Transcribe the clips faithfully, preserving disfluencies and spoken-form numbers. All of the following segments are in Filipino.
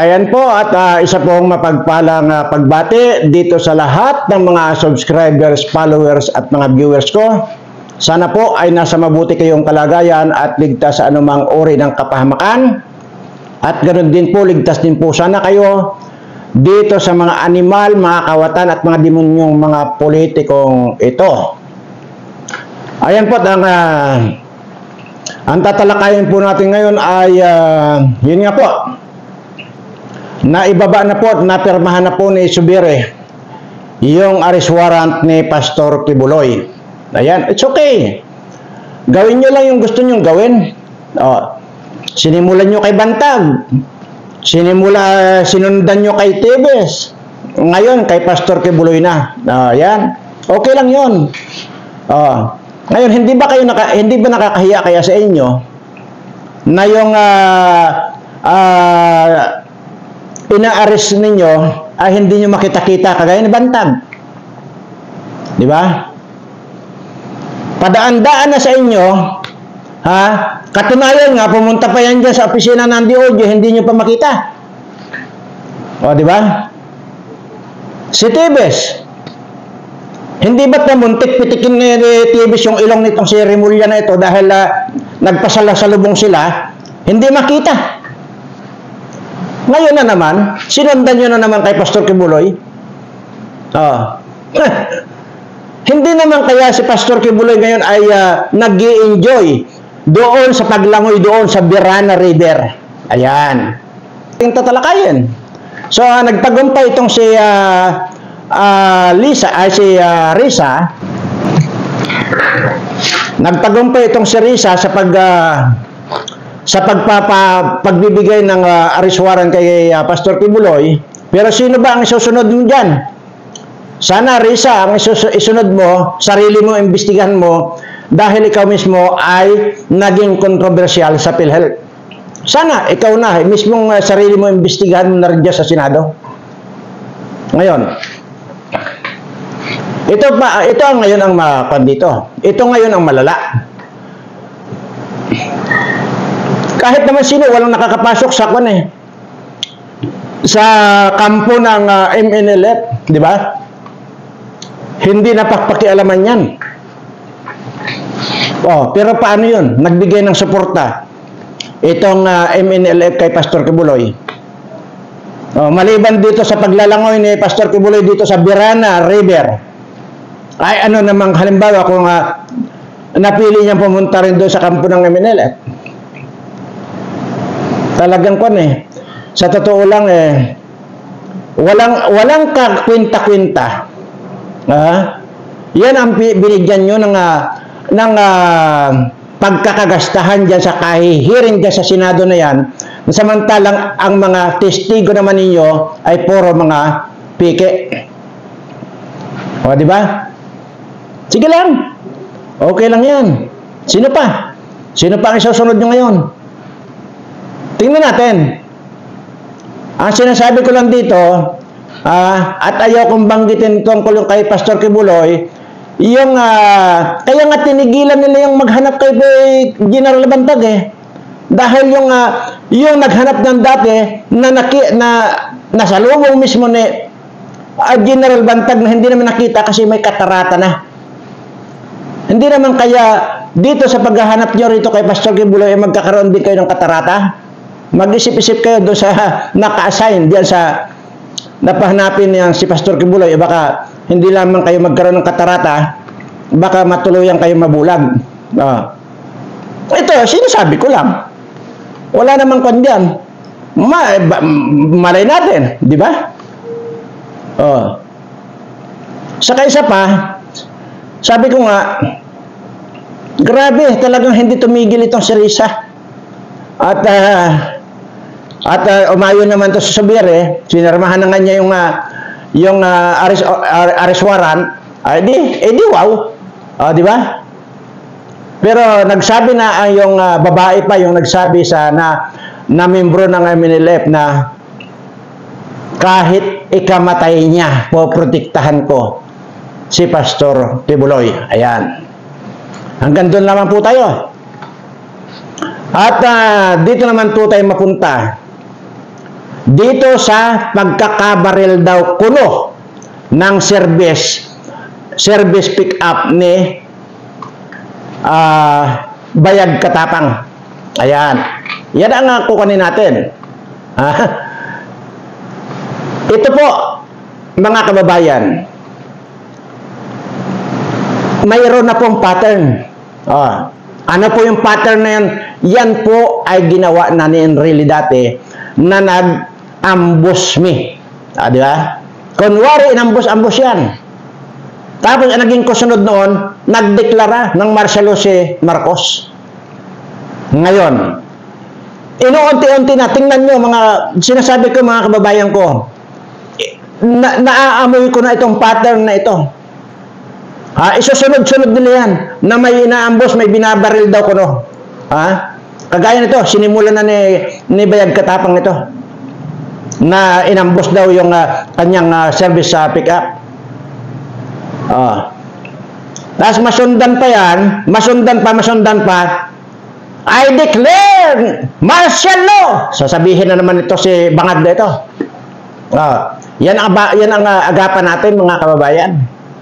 Ayan po at uh, isa pong mapagpalang uh, pagbati dito sa lahat ng mga subscribers, followers at mga viewers ko. Sana po ay nasa mabuti kayong kalagayan at ligtas sa anumang uri ng kapahamakan. At ganoon din po, ligtas din po sana kayo dito sa mga animal, mga kawatan at mga demonyong mga politikong ito. Ayan po, ang, uh, ang tatalakayin po natin ngayon ay uh, yun nga po. Naibaba na po at napirmahan na po ni Zubiri yung arrest warrant ni Pastor Kibuloy. Ayan, it's okay. Gawin nyo lang yung gusto nyo gawin. O, sinimulan nyo kay Bantag. Sinimula, sinundan nyo kay Tebes. Ngayon, kay Pastor Kibuloy na. O, ayan. Okay lang yun. O, ngayon, hindi ba kayo naka, hindi ba nakakahiya kaya sa inyo na yung uh, uh, ina-arrest ninyo ay hindi nyo makita-kita kagaya ni Bantag. Di ba? Padaan-daan na sa inyo, ha? Katunayan nga, pumunta pa yan dyan sa opisina ng D O J, hindi nyo pa makita. O, di ba? Si Tebes, hindi ba't namuntik pitikin ni Tebes yung ilong nitong si Remulla na ito dahil uh, nagpasalasalubong sila, hindi makita. Ngayon na naman, sinundan nyo na naman kay Pastor Kibuloy. Oh. Hindi naman kaya si Pastor Kibuloy ngayon ay uh, nag-i-enjoy doon sa paglangoy doon sa Birana River. Ayan. Yung tatalakayin. So, uh, nagtagumpay itong si uh, uh, Lisa, ay si uh, Risa. Nagtagumpay itong si Risa sa pag... Uh, sa pagpapa, pagbibigay ng uh, arrest warrant kay uh, Pastor Kibuloy. Pero sino ba ang isusunod mo dyan? Sana, Risa, ang isunod mo, sarili mo, imbestigahan mo, dahil ikaw mismo ay naging kontrobersyal sa PhilHealth. Sana, ikaw na, mismong uh, sarili mo, imbestigahan mo na rin dyan sa Senado. Ngayon, ito, pa, ito ang ngayon ang mapan dito. Ito ngayon ang malala. Kahit naman sino, walang nakakapasok sa kwan eh. Sa kampo ng uh, M N L F, di ba? Hindi napagpakialaman yan. Oh, pero paano yun? Nagbigay ng suporta itong uh, M N L F kay Pastor Kibuloy. Oh, maliban dito sa paglalangoy ni Pastor Kibuloy dito sa Birana River, ay ano namang halimbawa kung uh, napili niyang pumunta rin doon sa kampo ng M N L F. Talagang kwan eh. Sa totoo lang eh, walang, walang kakwinta-kwinta. Ah, yan ang binigyan nyo ng, uh, ng uh, pagkakagastahan dyan sa kahihiring dyan sa Senado na yan. Samantalang ang mga testigo naman ninyo ay puro mga pike. O, di ba? Sige lang. Okay lang yan. Sino pa? Sino pa ang isusunod nyo ngayon? Tingnan natin. Ang sinasabi ko lang dito, uh, at ayaw kong banggitin tungkol yung kay Pastor Kibuloy, yung, uh, kaya nga tinigilan nila yung maghanap kay General Bantag eh. Dahil yung, uh, yung naghanap ng dati, na, naki, na nasalubong mismo ni uh, General Bantag na hindi naman nakita kasi may katarata na. Hindi naman kaya dito sa paghahanap nyo rito kay Pastor Kibuloy, eh, magkakaroon din kayo ng katarata. Mag-isip-isip kayo doon sa naka-assign diyan sa napahanapin niya si Pastor Kibuloy. Eh, baka hindi lamang kayo magkaroon ng katarata, baka matuluyan kayo mabulag. Oh. Ito, sinasabi ko lang. Wala namang kwan diyan. Ma ba, malay natin, di ba? Oh. Saka isa pa, sabi ko nga, grabe, talagang hindi tumigil itong si Risa. At uh, At uh, umayon naman to sa Zubiri, sinirmahan na nga niya yung, uh, yung uh, arrest, uh, arrest warrant, ay di, eh di wow. Uh, di ba? Pero nagsabi na uh, yung uh, babae pa, yung nagsabi sa na, na membro ng M N L F na kahit ikamatay niya, poprotektahan ko si Pastor Kibuloy. Ayan. Hanggang doon naman po tayo. At uh, dito naman po tayo mapunta dito sa pagkakabaril daw kuno ng service service pick up ni uh, Bayag Katapang. Ayan. Yan ang kukunin natin. Ah. Ito po, mga kababayan, mayroon na pong pattern. Oh. Ano po yung pattern na yan? Yan po ay ginawa na ni Enrile dati na nag-ambush me. Ah, di ba? Kunwari, inambush-ambush yan. Tapos, ang naging kasunod noon, nagdeklara ng martial law si Marcos. Ngayon, inuunti-unti na, tingnan nyo, mga, sinasabi ko mga kababayan ko, na, naaamoy ko na itong pattern na ito. Ha, isusunod-sunod nila yan, na may inaambos, may binabaril daw ko, no? Ha? Kagaya nito, sinimulan na ni, ni Bayag Katapang ito, na inambos daw yung uh, kanyang uh, service sa uh, pick-up. Uh. Tapos masundan pa yan, masundan pa, masundan pa, I declare martial law. Sasabihin na naman ito si Bangag na ito. Uh, yan ang, yan ang uh, agapan natin mga kababayan.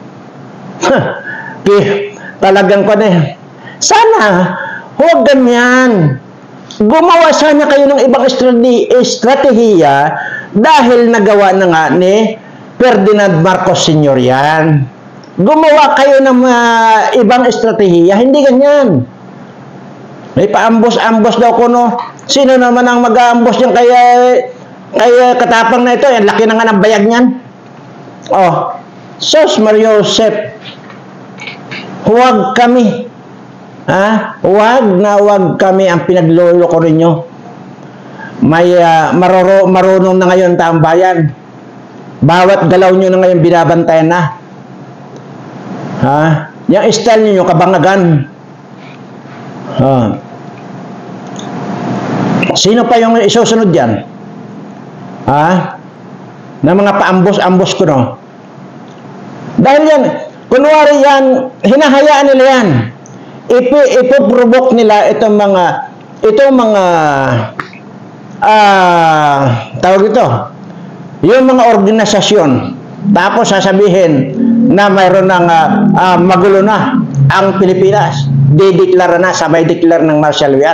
Talagang ko na. Sana, huwag ganyan. Gumawa sana kayo ng ibang estratehiya dahil nagawa na nga ni Ferdinand Marcos Senior yan. Gumawa kayo ng uh, ibang estratehiya, hindi ganyan. May paambos-ambos daw ko, no? Sino naman ang mag-aambos yan kay, kay Katapang na ito? Yan, laki na nga ng bayag niyan. Oh, Sos Mario Joseph, huwag kami. Ha? Huwag na huwag kami ang pinaglolo ko ninyo. May uh, maroro, marunong na ngayon taong bayan. Bawat galaw nyo na ngayon binabantayan na. Ha? Yung style ninyo, kabangagan. Ha? Sino pa yung isusunod dyan? Ha? Na mga paambos-ambos ko, no? Dahil yan, kunwari yan, hinahayaan nila yan. Ipo-provoke nila itong mga, itong mga, ah, uh, tawag ito, yung mga organisasyon. Tapos sasabihin na mayroon ng uh, uh, magulo na ang Pilipinas. Dideklara na, sabay declare ng martial law yan.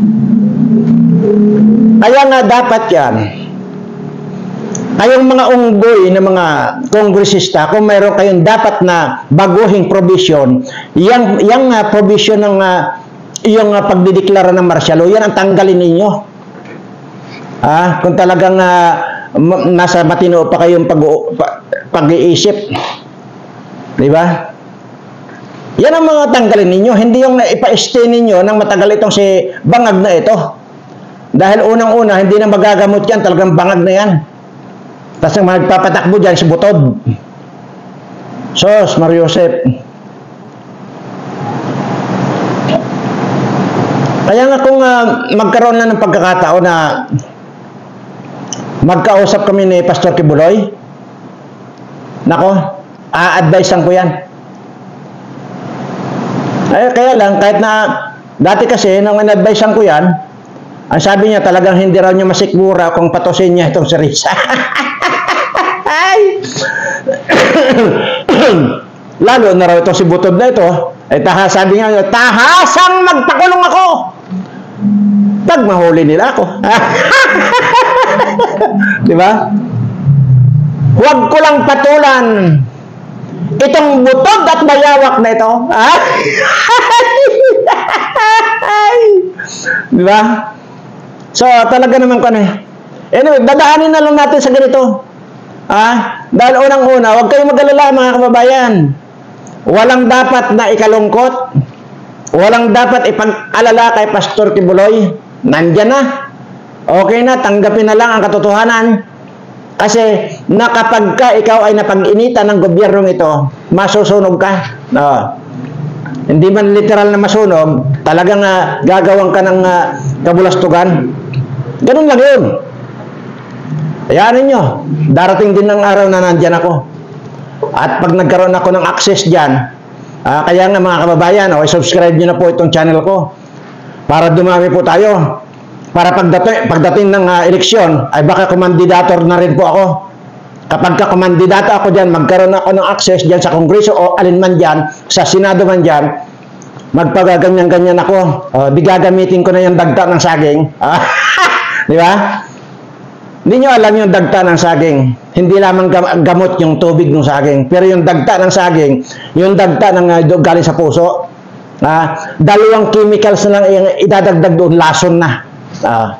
Kaya nga dapat yan, kayong mga unggoy na mga kongresista, kung mayroon kayong dapat na baguhing provision, yang, yang uh, provision ng uh, yung uh, pagdideklara ng martial law, yan ang tanggalin ninyo. Ah, kung talagang uh, nasa matino pa kayong pag-iisip. Di ba? Yan ang mga tanggalin ninyo. Hindi yung ipa-stay ninyo nang matagal itong si Bangag na ito. Dahil unang-una, hindi na magagamot yan. Talagang Bangag na yan. Tapos ang magpapatakbo dyan, si Butod. Sos Mario Joseph. Kaya nga kung uh, magkaroon lang ng pagkakataon na magkausap kami ni Pastor Kibuloy, nako, a-advisean ko yan. Eh, kaya lang, kahit na dati kasi, nung in-advisean ko yan, ang sabi niya talagang hindi raw niya masikmura kung patusin niya itong si Risa. Lalo na raw itong si Butod na ito, ay taha, sabi niya, tahasang magpakulong ako! Pag mahuli nila ako. Di ba? Huwag ko lang patulan itong Butod at bayawak na ito. Di ba? So, talaga naman ko na. Anyway, dadaanin na lang natin sa ganito. Ah, dahil unang-una, huwag kayong mag-alala mga kababayan. Walang dapat na ikalungkot. Walang dapat ipag-alala kay Pastor Kibuloy. Nandyan na. Okay na, tanggapin na lang ang katotohanan. Kasi na kapag ka ikaw ay napag-initan ng gobyernong ito, masusunog ka. No. Hindi man literal na masunog, talagang uh, gagawang ka ng uh, kabulastugan. Ganun lang yun. Hayaan ninyo, darating din ng araw na nandyan ako. At pag nagkaroon ako ng access dyan, uh, kaya nga mga kababayan, okay, subscribe nyo na po itong channel ko para dumami po tayo. para pagdating, pagdating ng uh, eleksyon, ay baka kumandidator na rin po ako. Kapag kakumandidato ako dyan, magkaroon ako ng access dyan sa Kongreso o alinman dyan, sa Senado man dyan, magpagaganyan-ganyan ako. Uh, di gagamitin ko na yung dagta ng saging. Di ba? Hindi nyo alam yung dagta ng saging. Hindi lamang gamot yung tubig ng saging. Pero yung dagta ng saging, yung dagta ng uh, galing sa puso, uh, dalawang chemicals na lang yung idadagdag doon, lason na. Uh,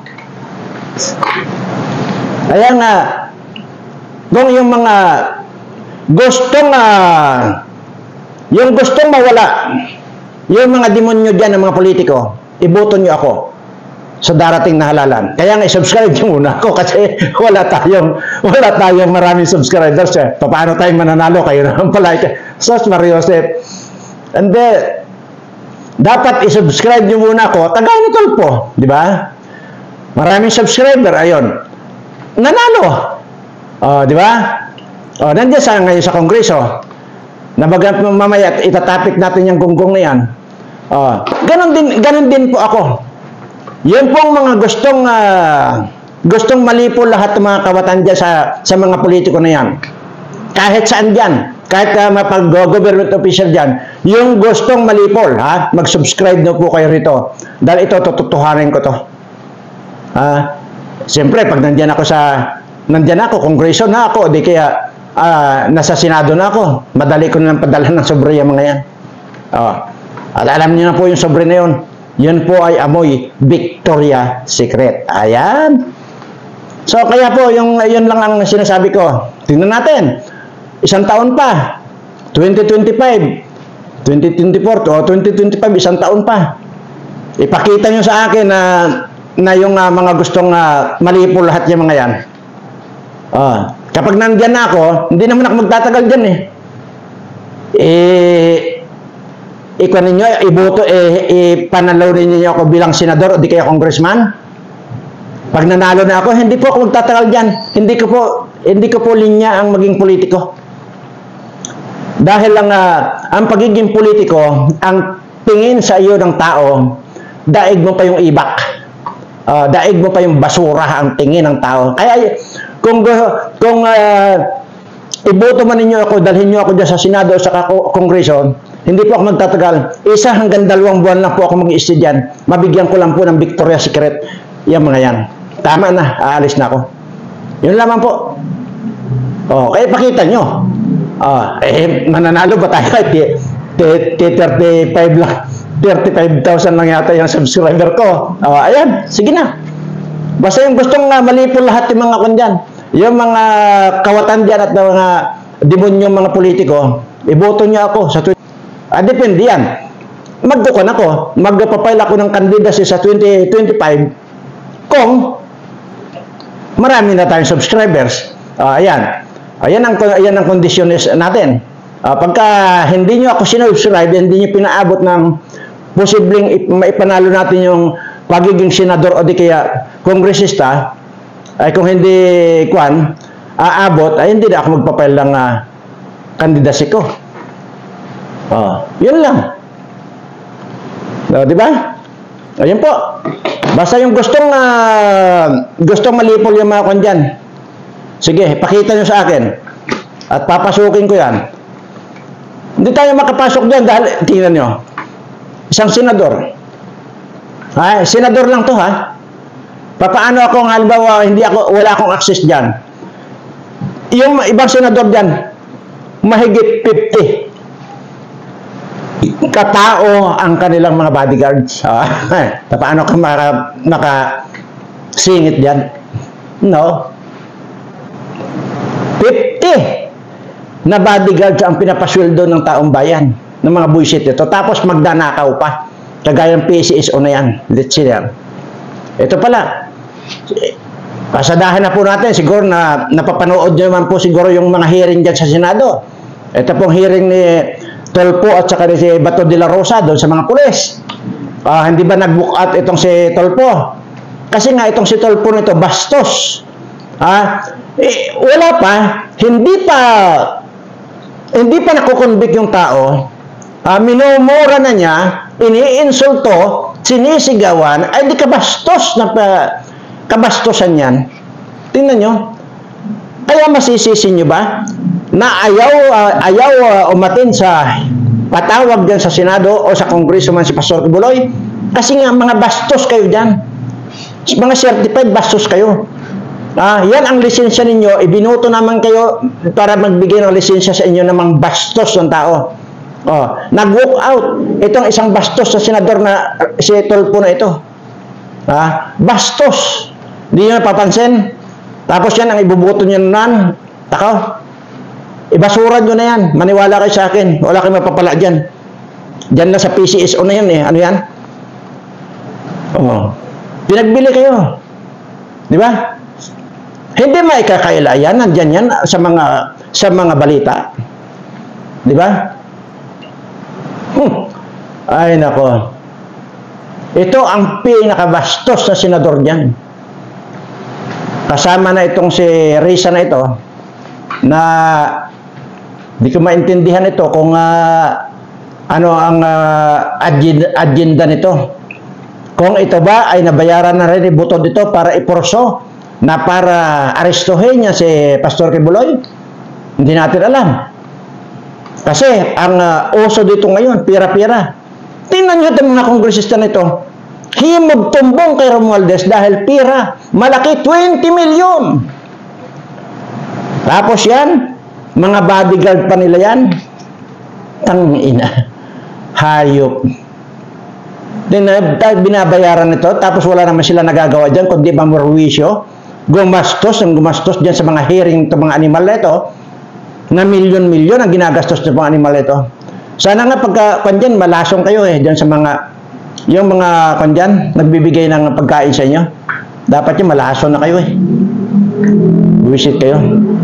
kaya nga, kung yung mga gustong uh, yung gustong mawala yung mga demonyo dyan ng mga politiko, iboto nyo ako sa darating na halalan. Kaya nga i-subscribe nyo muna ako kasi wala tayong wala tayong maraming subscribers eh. Paano tayo mananalo? Kayo naman pala. Sos Mariosep. And then dapat i-subscribe nyo muna ako. Tagay ni Tulpo, di ba? Maraming subscriber, ayun, nanalo. Oh, di ba? Oh, nandiyan sa ngayon sa Kongreso. Nabagat mamaya itatapik natin yung gunggong na yan. Oh, ganun din ganun din po ako. Yun pong mga gustong uh, gustong malipo lahat ng mga kawatan diyan sa sa mga politiko na yan. Kahit saan diyan, kahit uh, mapag-government official diyan, yung gustong malipol, ha, mag-subscribe na po kayo rito. Dahil ito tututuhanin ko to. Ah, uh, siyempre pag nandiyan ako sa nandiyan ako, Kongreso na ako, di kaya uh, nasa Senado na ako. Madali ko na padalhan ng sobre yung mga yan. Oh. At alam niyo na po yung sobre na yun. Yun po ay amoy Victoria Secret. Ayan. So, kaya po, yung, yun lang ang sinasabi ko. Tingnan natin. Isang taon pa. twenty twenty-five. twenty twenty-four o twenty twenty-five, isang taon pa. Ipakita nyo sa akin na, na yung uh, mga gustong uh, malipo lahat yung mga yan. Ah, kapag nandyan na ako, hindi naman ako magtatagal dyan eh. Eh, ikuha ninyo, iboto, eh, ipanalo ninyo ako bilang senador o di kaya congressman. Pag nanalo na ako, hindi po ako magtatagal dyan. Hindi ko po, hindi ko po linya ang maging politiko. Dahil lang, uh, ang pagiging politiko, ang tingin sa iyo ng tao, daig mo pa yung ibak. Uh, daig mo pa yung basura ang tingin ng tao. Kaya, kung kung uh, iboto man ninyo ako, dalhin nyo ako dyan sa Senado o sa Kongreso, hindi po ako magtatagal. Isa hanggang dalawang buwan lang po ako mag-i-stay dyan. Mabigyan ko lang po ng Victoria Secret. Yung mga yan. Tama na, aalis na ako. Yun lamang po. O, kaya pakita nyo. Uh, eh, mananalo ba tayo? thirty-five lang. thirty-five thousand lang yata yung subscriber ko. O, ayan, sige na. Basta yung gustong uh, malipo lahat yung mga kundyan. Yung mga kawatan dyan at mga demonyo mga politiko, iboto niya ako sa Twitter. Ah, depende yan. Magdukon ako. Magpapile ako ng candidacy sa twenty twenty-five kung marami na tayong subscribers. Ah, ayan. Ayan ang, ayan ang kondisyon natin. Ah, pagka hindi nyo ako sinubscribe, hindi nyo pinaabot ng posibleng maipanalo natin yung pagiging senador o di kaya kongresista, ay kung hindi kwan, aabot, ay hindi na ako magpapile ng uh, kandidacy ko. Oh, yun lang. So, di ba? Ayun po. Basta yung gustong uh, gustong malipol yung mga kwan dyan. Sige, pakita nyo sa akin. At papasukin ko yan. Hindi tayo makapasok dyan dahil, tingnan nyo, isang senador. Ay, senador lang to ha. Papaano ako, halimbawa, hindi ako, wala akong access dyan. Yung ibang senador dyan, mahigit fifty katao ang kanilang mga bodyguards. Ah, paano ka maka, maka singit dyan? No. fifty na bodyguards ang pinapasweldo ng taong bayan, ng mga buisit ito. Tapos magdanakaw pa. Kagayang P C S O na yan. Let's see yan. Ito pala. Pasadahan na po natin. Siguro na napapanood nyo naman po siguro yung mga hearing dyan sa Senado. Ito pong hearing ni Tulpo at saka ni si Bato de la Rosa doon sa mga pulis. Uh, hindi ba nag-book out itong si Tulpo? Kasi nga itong si Tulpo nito bastos. Ah, eh, wala pa, hindi pa hindi pa nakukonvict yung tao. Ah, minumura na niya, iniinsulto sinisigawan, ay di kabastos na pa, kabastosan yan. Tingnan nyo. Kaya masisisi nyo ba na ayaw, uh, ayaw uh, umatin sa patawag dyan sa Senado o sa Kongreso man si Pastor Kibuloy? Kasi nga mga bastos kayo dyan. Mga certified bastos kayo. Ah, yan ang lisensya ninyo, ibinuto naman kayo para magbigay ng lisensya sa inyo ng mga bastos ng tao. Oh, nag-walk out itong isang bastos sa senador na si Tulfo na ito. Ah, bastos. Hindi nyo napapansin. Tapos yan ang ibubuto nyo nan. Takaw. Ibasura nyo na yan. Maniwala kayo sa akin. Wala kayo mapapala dyan. Dyan na sa P C S O na yan eh. Ano yan? Oh. Pinagbili kayo. Di ba? Hindi maikakaila yan. Nandyan yan sa mga sa mga balita. Di ba? Hmm. Ay nako. Ito ang pinakabastos na senador dyan. Kasama na itong si Risa na ito na di ko maintindihan ito kung uh, ano ang uh, agenda, agenda nito. Kung ito ba ay nabayaran na rin ibuto dito para iporso na para arestuhin niya si Pastor Kibuloy, hindi natin alam. Kasi ang uh, uso dito ngayon, pira-pira. Tingnan nyo itong mga kongresista nito. Himog tumbong kay Romualdez dahil pira. Malaki, twenty million. Tapos yan, mga bodyguard pa nila yan. Tangina. Hayop. Binabayaran nito, tapos wala naman sila nagagawa dyan, kundi mamurwisyo. Gumastos, ang gumastos dyan sa mga hearing ito, mga animal na ito, na milyon-milyon ang ginagastos ng mga animal ito. Sana nga pagka kandyan, malasong kayo eh, dyan sa mga, yung mga kandyan, nagbibigay ng pagkain sa inyo. Dapat yung malasong na kayo eh. Visit kayo.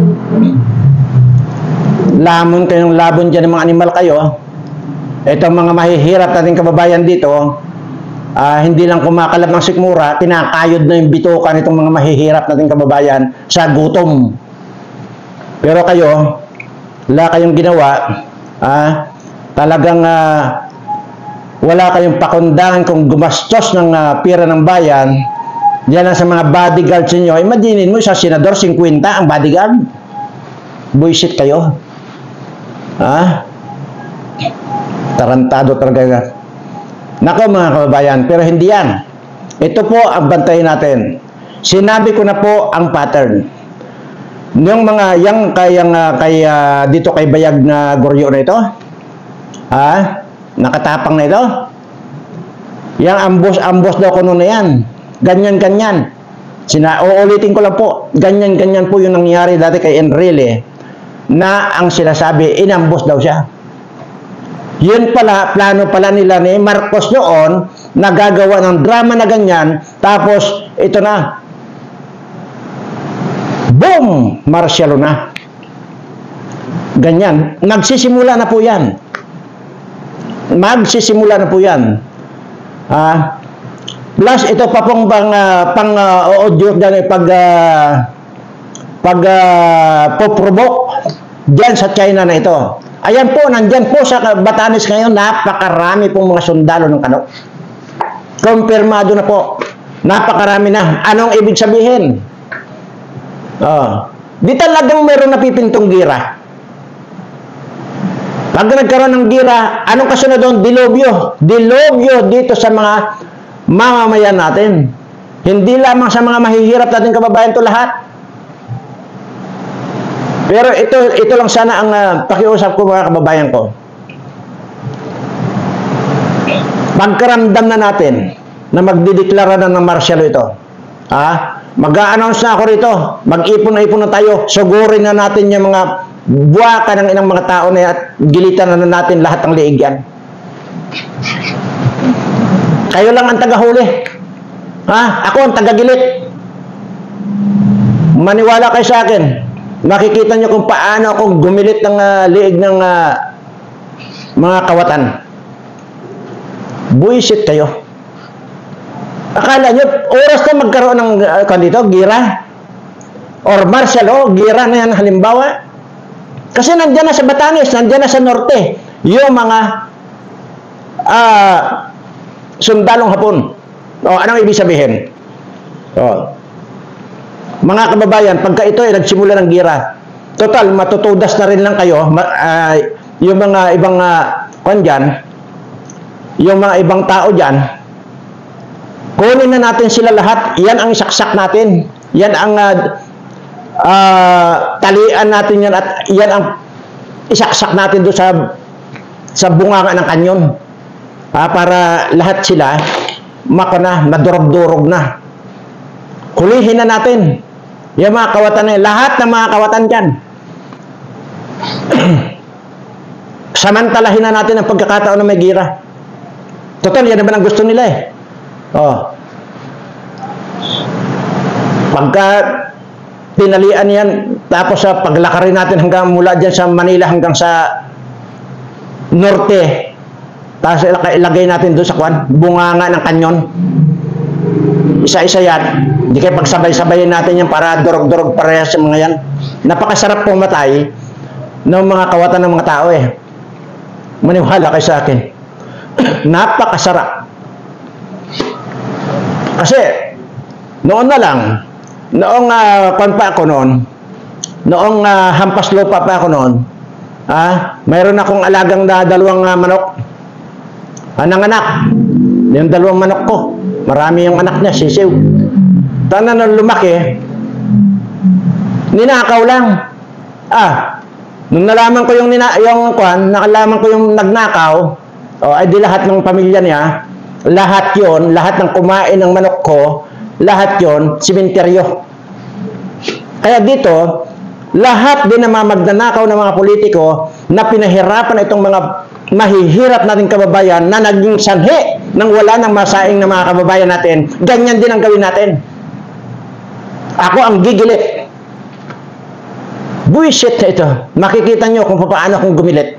Lamon kayong labon dyan ng mga animal kayo. Itong mga mahihirap nating kababayan dito, uh, hindi lang kumakalap ng sikmura, tinakayod na yung bitukan itong mga mahihirap nating kababayan sa gutom. Pero kayo, wala kayong ginawa, ah, talagang uh, wala kayong pakundangan kung gumastos ng uh, pira ng bayan, diyan lang sa mga bodyguards ninyo. Imaginin mo, sa senador, fifty ang bodyguard. Buisit kayo. Ha? Tarantado talaga. Nako mga kababayan, pero hindi yan. Ito po ang bantayan natin. Sinabi ko na po ang pattern. Yung mga yang kay yang uh, kay uh, dito kay bayag na Goryo na ito. Ha? Nakatapang na ito. Yang ambos-ambos daw kuno na yan. Ganyan-ganyan. Sina uulitin ko lang po. Ganyan-ganyan po yung nangyari dati kay Enrile na ang sinasabi inambos daw siya. Yun pala, plano pala nila ni Marcos noon na gagawa ng drama na ganyan, tapos ito na. Boom! Martial na. Ganyan. Nagsisimula na po yan. Magsisimula na po yan. Ah, plus, ito pa pong pang, uh, pang uh, audio dyan, pag uh, pag uh, po-provoke dyan sa China na ito. Ayan po, nandyan po sa Batanes ngayon, napakarami pong mga sundalo ng Kano. Kumpirmado na po. Napakarami na. Anong ibig sabihin? Oh, di talagang meron napipintong gira. Pag nagkaroon ng gira, anong kasunod doon? Dilobyo. Dilobyo dito sa mga mamamayan natin. Hindi lamang sa mga mahihirap natin kababayan to lahat. Pero ito ito lang sana ang uh, pakiusap ko mga kababayan ko. Pagkaramdam na natin na magdideklara na ng martial ito. Ah, mag-a-announce na ako rito. Mag-ipon na ipon na tayo. Sugurin na natin yung mga buwaka ng inang mga tao na at gilitan na natin lahat ng liig yan. Kayo lang ang tagahuli. Ha? Ako ang tagagilit. Maniwala kayo sa akin. Makikita nyo kung paano ako gumilit ng uh, liig ng uh, mga kawatan. Buisit kayo. Akala nyo, oras na magkaroon ng uh, dito, gira? Or martial law, gira na yan halimbawa? Kasi nandiyan na sa Batanes, nandiyan na sa Norte, yung mga uh, Sundalong Hapon. O, anong ibig sabihin? O, mga kababayan, pagka ito ay nagsimula ng gira, total, matutudas na rin lang kayo, ma, uh, yung mga ibang, uh, kwan dyan, yung mga ibang tao dyan, kunin na natin sila lahat, yan ang isaksak natin, yan ang uh, uh, talian natin yan, at yan ang isaksak natin doon sa, sa bunganga ng kanyon. Ah, para lahat sila, maka na, madurog-durog na. Hulihin na natin. Yung mga kawatan na yun, lahat ng mga kawatan dyan. Samantalahin na natin ang pagkakataon na may gira. Total, yan naman ang gusto nila eh. Oh. Pagka tinalian yan, tapos sa paglakarin natin hanggang mula dyan sa Manila hanggang sa norte, tapos ilagay natin doon sa kwan, bunganga ng kanyon. Isa-isa yan. Hindi kayo pagsabay-sabayin natin yan para durog-durog parehas sa mga yan. Napakasarap pumatay ng mga kawatan ng mga tao eh. Maniwala kayo sa akin. Napakasarap. Kasi, noon na lang, noong uh, kwan pa ako noon, noong uh, hampas lupa pa ako noon, ah, mayroon akong alagang na dalawang uh, manok. Anang anak. Yung dalawang manok ko. Marami yung anak niya, sisiw. Tana nang lumaki, ninakaw lang. Ah, nung nalaman ko yung, nina, yung kwan, nakalaman ko yung nagnakaw, o ay di lahat ng pamilya niya, lahat yon, lahat ng kumain ng manok ko, lahat yon, simenteryo. Kaya dito, lahat din na magnanakaw ng mga politiko na pinahirapan itong mga mahihirap nating kababayan na naging sanhi nang wala ng masaing na mga kababayan natin, ganyan din ang gawin natin. Ako ang gigilit. Buisit na ito. Makikita nyo kung paano akong gumilit.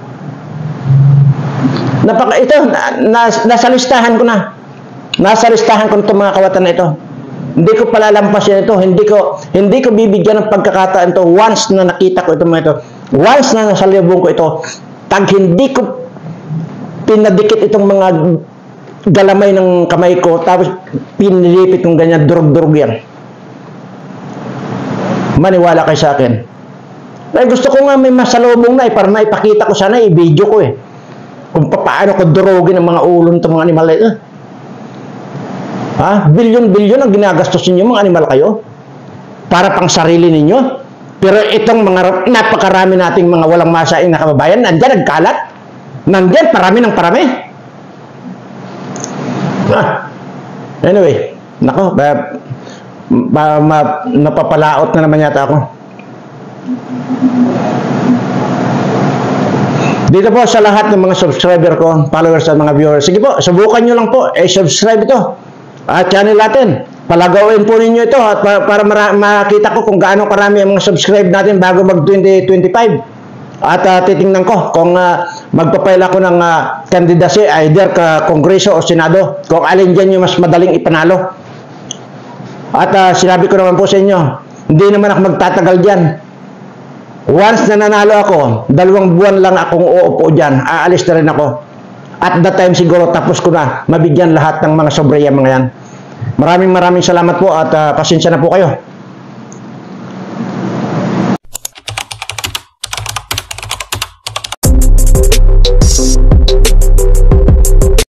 Napaka, ito, na, na, nasa listahan ko na. Nasa listahan ko itong mga kawatan na ito. Hindi ko palalampasin ito. Hindi ko, hindi ko bibigyan ng pagkakataan ito once na nakita ko itong mga ito. Once na nasalubong ko ito, tag hindi ko pinadikit itong mga galamay ng kamay ko, tapos pinilipit kong ganyan, durug-durug yan. Maniwala kayo sa akin. Ay, gusto ko nga may masalubong na eh, para maipakita ko sana, i-video ko eh. Kung paano ko durugin ang mga ulon ng mga animal eh. Ha? Bilyon-bilyon ang ginagastos ninyo, mga animal kayo. Para pang sarili ninyo. Pero itong mga napakarami nating mga walang masaing na kababayan, nandyan nagkalat. Nandyan, parami ng parami. Ah. Anyway, nako, ba, ba, ma, napapalaot na naman yata ako. Dito po sa lahat ng mga subscriber ko, followers at mga viewers, sige po, subukan nyo lang po, eh, subscribe ito. At channel natin. Palagawin po ninyo ito at para, para makita ko kung gaano karami ang mga subscribe natin bago mag twenty twenty-five. At uh, titingnan ko kung uh, magpapail ako ng uh, candidacy either ka Kongreso o Senado, kung alin dyan yung mas madaling ipanalo. At uh, sinabi ko naman po sa inyo, hindi naman ako magtatagal dyan. Once na nanalo ako, dalawang buwan lang akong uupo dyan, aalis na rin ako. At that time siguro tapos ko na mabigyan lahat ng mga sobreya mga yan. Maraming maraming salamat po at uh, pasensya na po kayo.